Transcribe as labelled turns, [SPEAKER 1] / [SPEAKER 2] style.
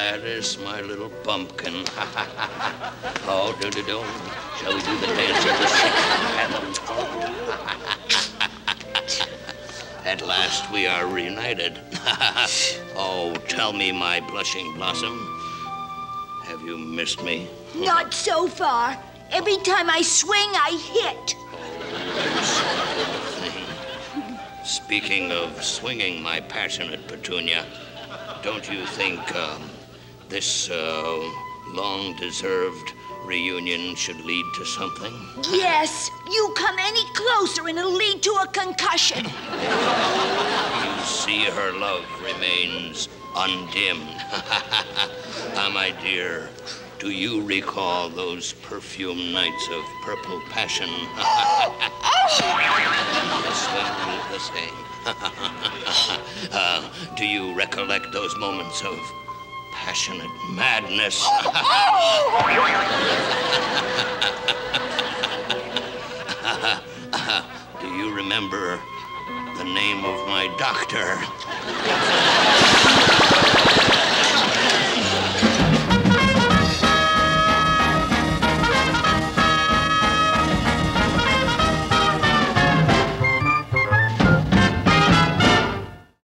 [SPEAKER 1] Gladys, my little bumpkin. Oh, do-do-do. Shall we do the dance of the 6 fathoms? At last we are reunited. Oh, tell me, my blushing blossom, have you missed me?
[SPEAKER 2] Not so far. Every time I swing, I hit.
[SPEAKER 1] Speaking of swinging, my passionate Petunia, don't you think this long-deserved reunion should lead to something?
[SPEAKER 2] Yes. You come any closer and it'll lead to a concussion.
[SPEAKER 1] You see, her love remains undimmed. My dear, do you recall those perfume nights of purple passion? The same. Do you recollect those moments of passionate madness? Do you remember the name of my doctor?